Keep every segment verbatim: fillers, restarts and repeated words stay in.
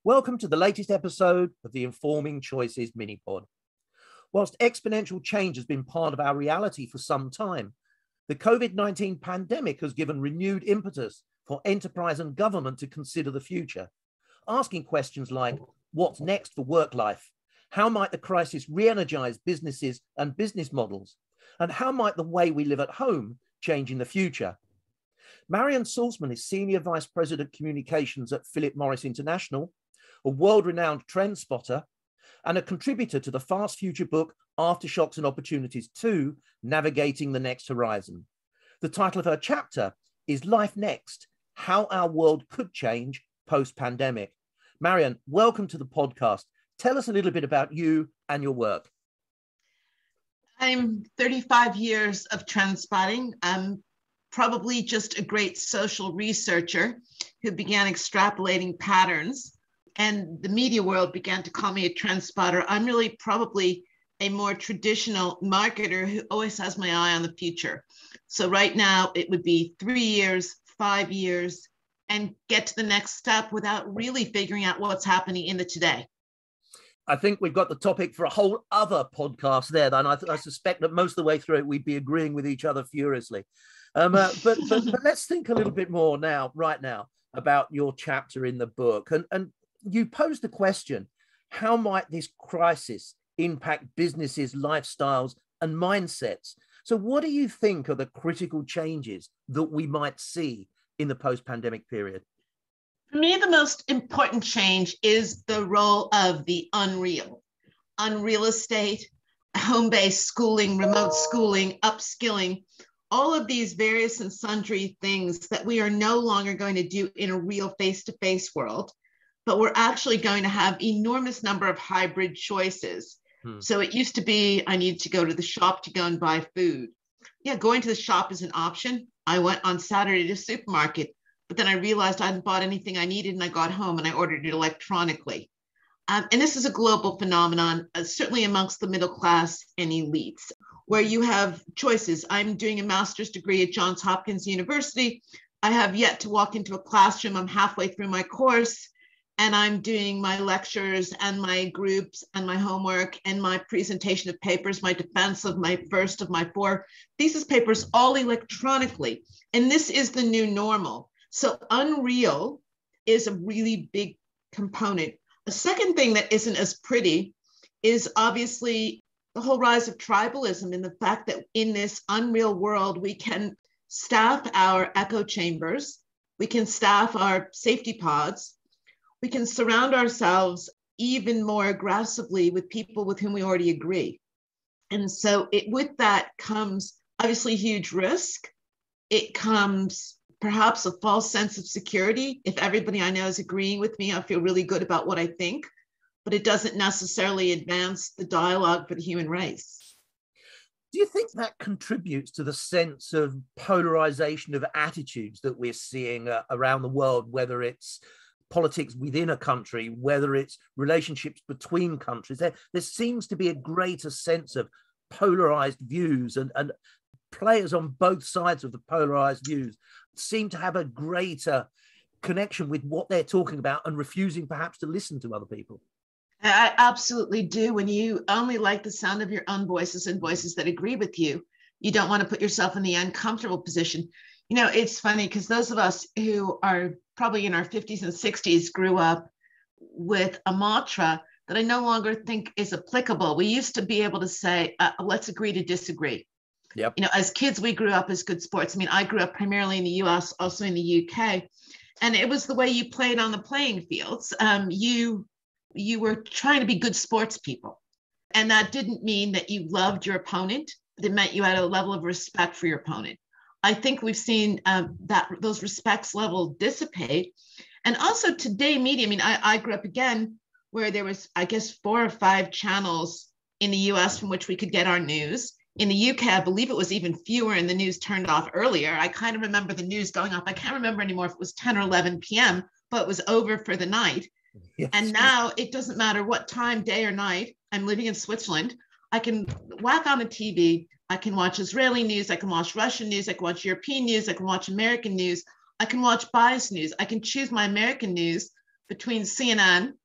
Welcome to the latest episode of the Informing Choices mini-pod. Whilst exponential change has been part of our reality for some time, the COVID nineteen pandemic has given renewed impetus for enterprise and government to consider the future, asking questions like, what's next for work life? How might the crisis re-energize businesses and business models? And how might the way we live at home change in the future? Marian Salzman is Senior Vice President Communications at Philip Morris International, a world-renowned trend spotter, and a contributor to the Fast Future book, Aftershocks and Opportunities two, Navigating the Next Horizon. The title of her chapter is Life Next, How Our World Could Change Post-Pandemic. Marian, welcome to the podcast. Tell us a little bit about you and your work. I'm thirty-five years of trend spotting. I'm probably just a great social researcher who began extrapolating patterns, and the media world began to call me a trend spotter. I'm really probably a more traditional marketer who always has my eye on the future. So right now it would be three years, five years, and get to the next step without really figuring out what's happening in the today. I think we've got the topic for a whole other podcast there, and I, I suspect that most of the way through it, we'd be agreeing with each other furiously. Um, uh, but, but but let's think a little bit more now, right now, about your chapter in the book. And, and you posed the question, how might this crisis impact businesses, lifestyles, and mindsets? So what do you think are the critical changes that we might see in the post-pandemic period? For me, the most important change is the role of the unreal. Unreal estate, home-based schooling, remote schooling, upskilling, all of these various and sundry things that we are no longer going to do in a real face-to-face world, but we're actually going to have enormous number of hybrid choices. Hmm. So it used to be, I needed to go to the shop to go and buy food. Yeah, going to the shop is an option. I went on Saturday to the supermarket, but then I realized I hadn't bought anything I needed, and I got home and I ordered it electronically. Um, and this is a global phenomenon, uh, certainly amongst the middle class and elites, where you have choices. I'm doing a master's degree at Johns Hopkins University. I have yet to walk into a classroom. I'm halfway through my course, and I'm doing my lectures and my groups and my homework and my presentation of papers, my defense of my first of my four thesis papers, all electronically. And this is the new normal. So unreal is a really big component. A second thing that isn't as pretty is obviously the whole rise of tribalism, and the fact that in this unreal world, we can staff our echo chambers, we can staff our safety pods, we can surround ourselves even more aggressively with people with whom we already agree. And so it, with that comes obviously huge risk. It comes perhaps a false sense of security. If everybody I know is agreeing with me, I feel really good about what I think, but it doesn't necessarily advance the dialogue for the human race. Do you think that contributes to the sense of polarization of attitudes that we're seeing uh, around the world, whether it's politics within a country, whether it's relationships between countries? There, there seems to be a greater sense of polarized views, and, and players on both sides of the polarized views seem to have a greater connection with what they're talking about and refusing perhaps to listen to other people. I absolutely do. When you only like the sound of your own voices and voices that agree with you, you don't want to put yourself in the uncomfortable position. You know, it's funny because those of us who are probably in our fifties and sixties grew up with a mantra that I no longer think is applicable. We used to be able to say, uh, let's agree to disagree. Yep. You know, as kids, we grew up as good sports. I mean, I grew up primarily in the U S, also in the U K, and it was the way you played on the playing fields. Um, you, you were trying to be good sports people. And that didn't mean that you loved your opponent. It meant you had a level of respect for your opponent. I think we've seen um, that those respects level dissipate. And also today media, I mean, I, I grew up again where there was, I guess, four or five channels in the U S from which we could get our news. In the U K, I believe it was even fewer, and the news turned off earlier. I kind of remember the news going off. I can't remember anymore if it was ten or eleven p.m., but it was over for the night. Yes. And now it doesn't matter what time, day or night. I'm living in Switzerland. I can whack on the T V. I can watch Israeli news. I can watch Russian news. I can watch European news. I can watch American news. I can watch biased news. I can choose my American news between C N N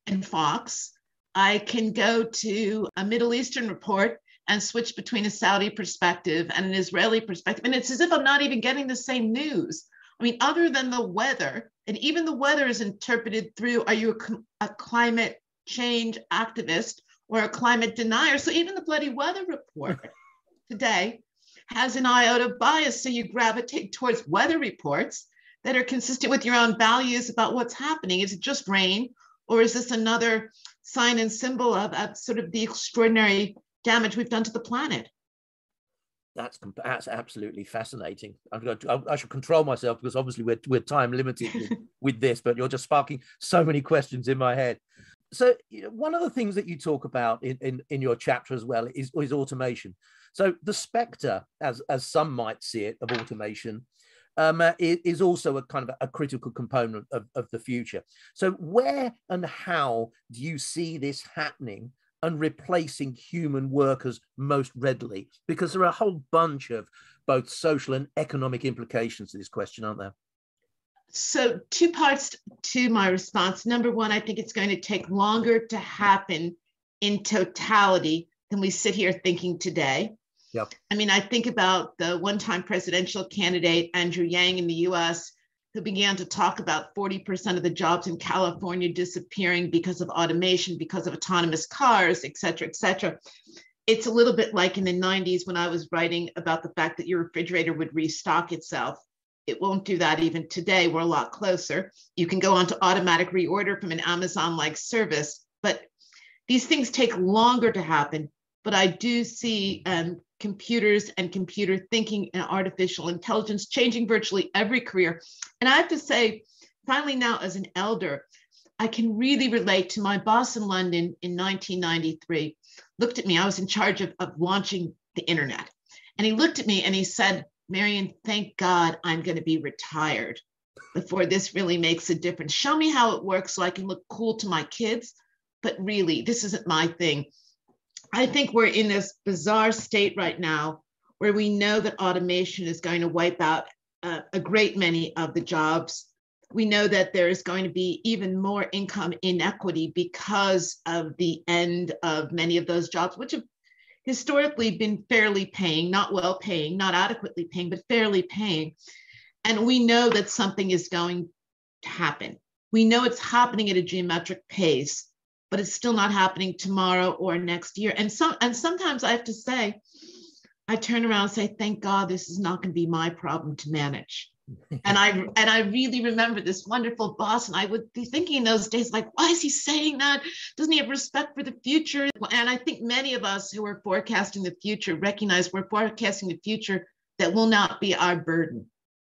and Fox. I can go to a Middle Eastern report and switch between a Saudi perspective and an Israeli perspective. And it's as if I'm not even getting the same news. I mean, other than the weather, and even the weather is interpreted through, are you a, a climate change activist or a climate denier? So even the bloody weather report today has an iota of bias. So you gravitate towards weather reports that are consistent with your own values about what's happening. Is it just rain? Or is this another sign and symbol of, of sort of the extraordinary damage we've done to the planet? That's, that's absolutely fascinating. I'm going to, I, I should control myself because obviously we're, we're time limited with, with this, but you're just sparking so many questions in my head. So you know, one of the things that you talk about in, in, in your chapter as well is, is automation. So the spectre, as, as some might see it, of automation um, uh, is also a kind of a critical component of, of the future. So where and how do you see this happening and replacing human workers most readily? Because there are a whole bunch of both social and economic implications to this question, aren't there? So two parts to my response. Number one, I think it's going to take longer to happen in totality than we sit here thinking today. Yep. I mean, I think about the one-time presidential candidate, Andrew Yang in the U S, who began to talk about forty percent of the jobs in California disappearing because of automation, because of autonomous cars, et cetera, et cetera. It's a little bit like in the nineties when I was writing about the fact that your refrigerator would restock itself. It won't do that even today. We're a lot closer. You can go on to automatic reorder from an Amazon-like service, but these things take longer to happen. But I do see um, computers and computer thinking and artificial intelligence changing virtually every career. And I have to say, finally now as an elder, I can really relate to my boss in London in nineteen ninety-three, looked at me, I was in charge of, of launching the internet. And he looked at me and he said, Marian, thank God I'm going to be retired before this really makes a difference. Show me how it works so I can look cool to my kids. But really, this isn't my thing. I think we're in this bizarre state right now where we know that automation is going to wipe out uh, a great many of the jobs. We know that there is going to be even more income inequity because of the end of many of those jobs, which have historically been fairly paying, not well paying, not adequately paying, but fairly paying. And we know that something is going to happen. We know it's happening at a geometric pace, but it's still not happening tomorrow or next year. And some, and sometimes I have to say, I turn around and say, thank God this is not going to be my problem to manage. And I and I really remember this wonderful boss, and I would be thinking in those days, like, why is he saying that? Doesn't he have respect for the future? And I think many of us who are forecasting the future recognize we're forecasting the future that will not be our burden.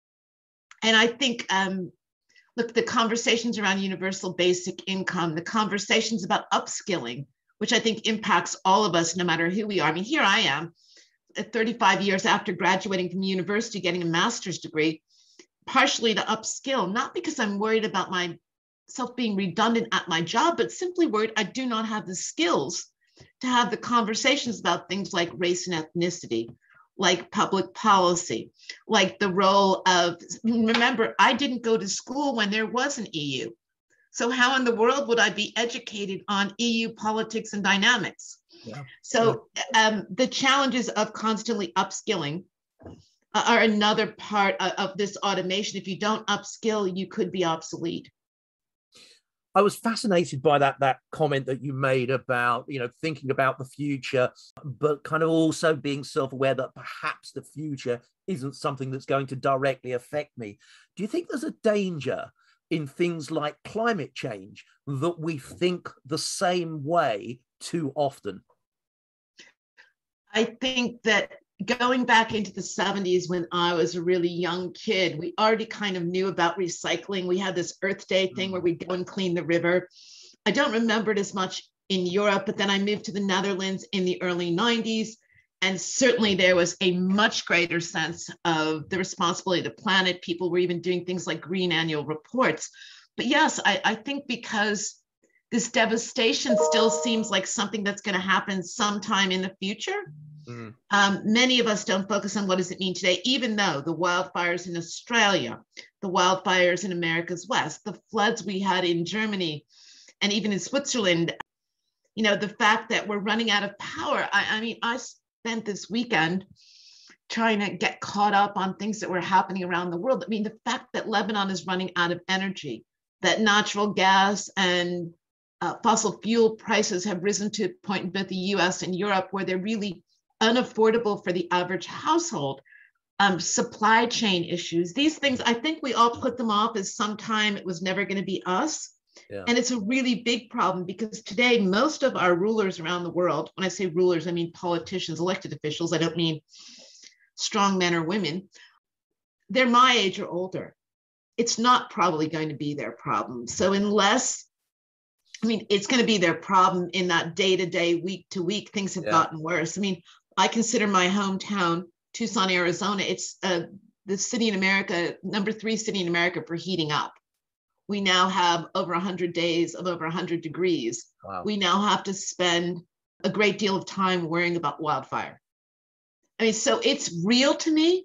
And I think, um, look, the conversations around universal basic income, the conversations about upskilling, which I think impacts all of us, no matter who we are. I mean, here I am, at thirty-five years after graduating from university, getting a master's degree, partially to upskill, not because I'm worried about myself being redundant at my job, but simply worried I do not have the skills to have the conversations about things like race and ethnicity, like public policy, like the role of, remember, I didn't go to school when there was an E U. So how in the world would I be educated on E U politics and dynamics? Yeah. So um, the challenges of constantly upskilling are another part of this automation. If you don't upskill, you could be obsolete. I was fascinated by that, that comment that you made about, you know, thinking about the future, but kind of also being self-aware that perhaps the future isn't something that's going to directly affect me. Do you think there's a danger in things like climate change that we think the same way too often? I think that going back into the seventies, when I was a really young kid, we already kind of knew about recycling. We had this Earth Day thing where we'd go and clean the river. I don't remember it as much in Europe, but then I moved to the Netherlands in the early nineties. And certainly there was a much greater sense of the responsibility of the planet. People were even doing things like green annual reports. But yes, I, I think because this devastation still seems like something that's going to happen sometime in the future. Mm. Um, many of us don't focus on what does it mean today, even though the wildfires in Australia, the wildfires in America's West, the floods we had in Germany, And even in Switzerland, you know, the fact that we're running out of power. I, I mean, I spent this weekend trying to get caught up on things that were happening around the world. I mean, the fact that Lebanon is running out of energy, that natural gas and uh, fossil fuel prices have risen to a point in both the U S and Europe where they're really unaffordable for the average household. Um, supply chain issues, these things, I think we all put them off as sometime it was never going to be us. Yeah. And it's a really big problem because today, most of our rulers around the world, when I say rulers, I mean politicians, elected officials, I don't mean strong men or women, they're my age or older. It's not probably going to be their problem. So unless, I mean, it's going to be their problem in that day-to-day, week-to-week, things have yeah. gotten worse. I mean, I consider my hometown, Tucson, Arizona, it's uh, the city in America, number three city in America for heating up. We now have over one hundred days of over one hundred degrees. Wow. We now have to spend a great deal of time worrying about wildfire. I mean, so it's real to me,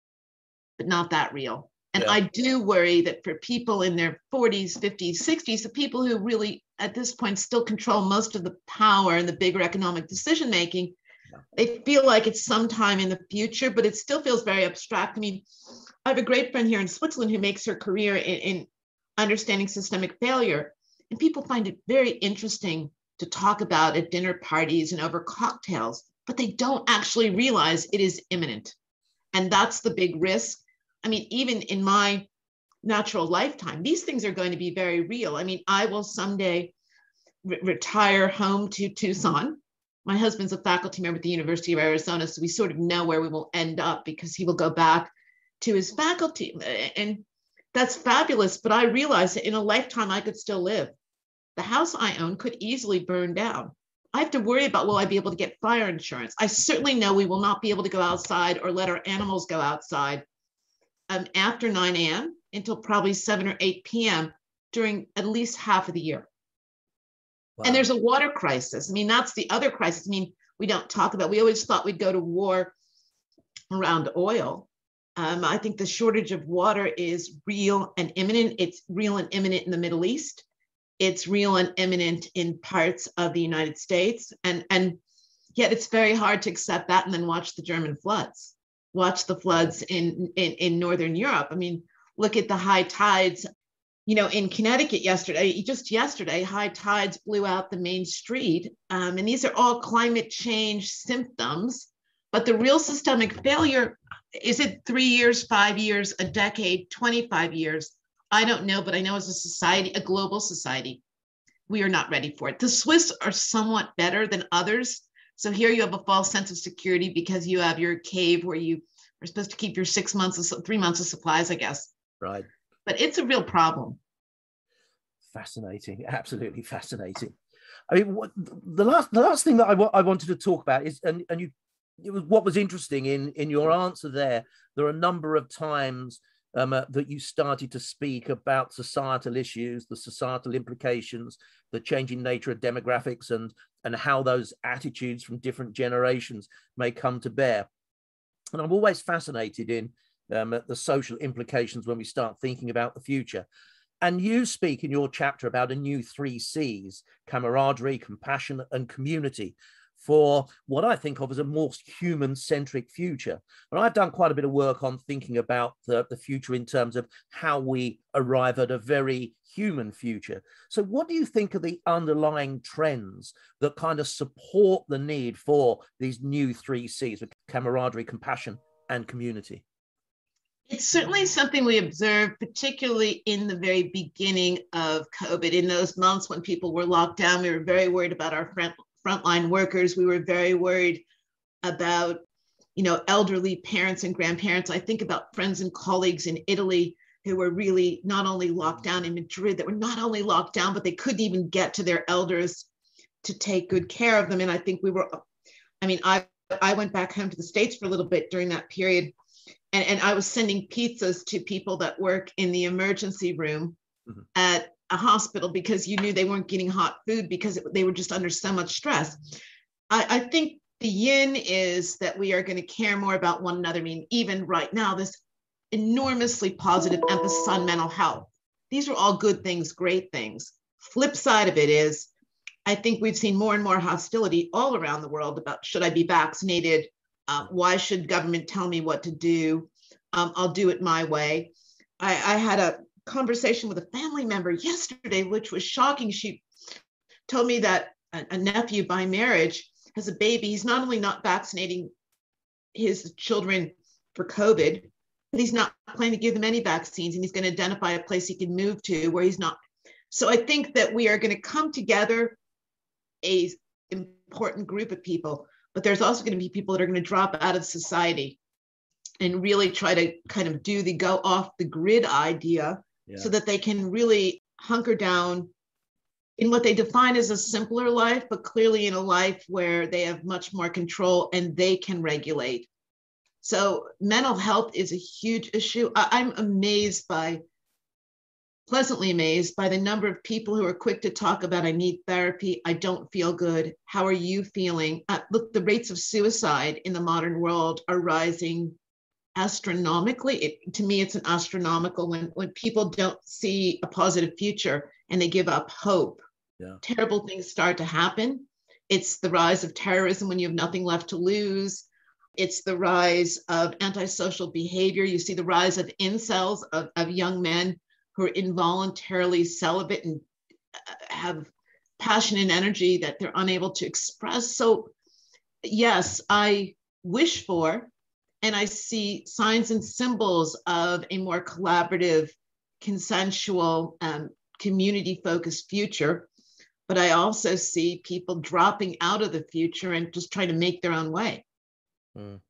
but not that real. And yeah. I do worry that for people in their forties, fifties, sixties, the people who really at this point still control most of the power and the bigger economic decision-making, yeah. they feel like it's sometime in the future, but it still feels very abstract. I mean, I have a great friend here in Switzerland who makes her career in, in understanding systemic failure. And people find it very interesting to talk about at dinner parties and over cocktails, but they don't actually realize it is imminent. And that's the big risk. I mean, even in my natural lifetime, these things are going to be very real. I mean, I will someday re- retire home to Tucson. My husband's a faculty member at the University of Arizona, so we sort of know where we will end up because he will go back to his faculty. And that's fabulous, but I realize that in a lifetime, I could still live. The house I own could easily burn down. I have to worry about, will I be able to get fire insurance? I certainly know we will not be able to go outside or let our animals go outside um, after nine a.m. until probably seven or eight p.m. during at least half of the year. Wow. And there's a water crisis. I mean, that's the other crisis. I mean, we don't talk about, we always thought we'd go to war around oil. Um, I think the shortage of water is real and imminent. It's real and imminent in the Middle East. It's real and imminent in parts of the United States. And, and yet it's very hard to accept that and then watch the German floods, watch the floods in, in, in Northern Europe. I mean, look at the high tides, you know, in Connecticut yesterday, just yesterday, high tides blew out the main street. Um, and these are all climate change symptoms, but the real systemic failure, is it three years, five years, a decade, twenty-five years? I don't know, but I know as a society, a global society, we are not ready for it. The Swiss are somewhat better than others. So here you have a false sense of security because you have your cave where you are supposed to keep your six months, of, three months of supplies, I guess. Right. But it's a real problem. Fascinating, absolutely fascinating. I mean, what, the last the last thing that I, I wanted to talk about is, and, and you, it was what was interesting in, in your answer there, there are a number of times um, uh, that you started to speak about societal issues, the societal implications, the changing nature of demographics, and, and how those attitudes from different generations may come to bear. And I'm always fascinated in um, the social implications when we start thinking about the future. And you speak in your chapter about a new three C's: camaraderie, compassion, and community, for what I think of as a more human-centric future. And I've done quite a bit of work on thinking about the, the future in terms of how we arrive at a very human future. So what do you think are the underlying trends that kind of support the need for these new three C's: camaraderie, compassion, and community? It's certainly something we observed, particularly in the very beginning of COVID. In those months when people were locked down, we were very worried about our front, frontline workers. We were very worried about, you know, elderly parents and grandparents. I think about friends and colleagues in Italy who were really not only locked down, in Madrid, that were not only locked down, but they couldn't even get to their elders to take good care of them. And I think we were, I mean, I, I went back home to the States for a little bit during that period. And, and I was sending pizzas to people that work in the emergency room mm-hmm. at a hospital because you knew they weren't getting hot food because it, they were just under so much stress. I, I think the yin is that we are going to care more about one another. I mean, even right now, this enormously positive emphasis on mental health. These are all good things, great things. Flip side of it is, I think we've seen more and more hostility all around the world about, should I be vaccinated? Uh, why should government tell me what to do? Um, I'll do it my way. I, I had a conversation with a family member yesterday, which was shocking. She told me that a, a nephew by marriage has a baby. He's not only not vaccinating his children for COVID, but he's not planning to give them any vaccines, and he's going to identify a place he can move to where he's not. So I think that we are going to come together, a important group of people, but there's also going to be people that are going to drop out of society and really try to kind of do the go off the grid idea, yeah, so that they can really hunker down in what they define as a simpler life, but clearly in a life where they have much more control and they can regulate. So mental health is a huge issue. I- I'm amazed by, pleasantly amazed by the number of people who are quick to talk about, I need therapy, I don't feel good, how are you feeling? Uh, look, the rates of suicide in the modern world are rising astronomically. It, to me, it's an astronomical when, when people don't see a positive future and they give up hope. Yeah. Terrible things start to happen. It's the rise of terrorism when you have nothing left to lose. It's the rise of antisocial behavior. You see the rise of incels, of, of young men who are involuntarily celibate and have passion and energy that they're unable to express. So yes, I wish for, and I see signs and symbols of a more collaborative, consensual, um, community-focused future. But I also see people dropping out of the future and just trying to make their own way. Mm.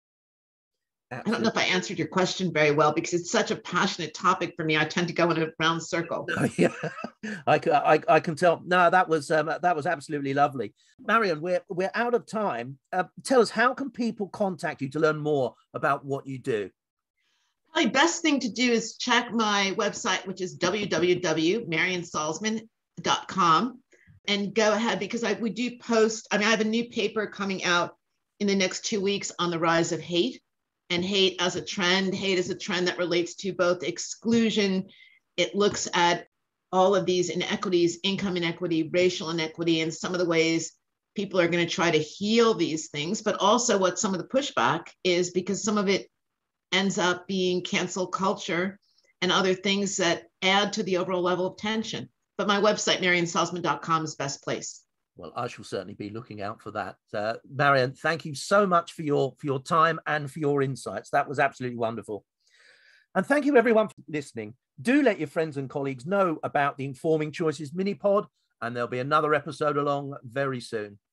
I don't know if I answered your question very well because it's such a passionate topic for me. I tend to go in a round circle. Oh, yeah, I, I, I can tell. No, that was um, that was absolutely lovely. Marian, we're we're out of time. Uh, tell us, how can people contact you to learn more about what you do? Probably best thing to do is check my website, which is w w w dot marian salzman dot com, and go ahead, because I we do post. I mean, I have a new paper coming out in the next two weeks on the rise of hate. And hate as a trend. Hate is a trend that relates to both exclusion. It looks at all of these inequities, income inequity, racial inequity, and some of the ways people are going to try to heal these things, but also what some of the pushback is, because some of it ends up being cancel culture and other things that add to the overall level of tension. But my website, marian salzman dot com, is best place. Well, I shall certainly be looking out for that. Uh, Marian, thank you so much for your, for your time and for your insights. That was absolutely wonderful. And thank you, everyone, for listening. Do let your friends and colleagues know about the Informing Choices mini-pod, and there'll be another episode along very soon.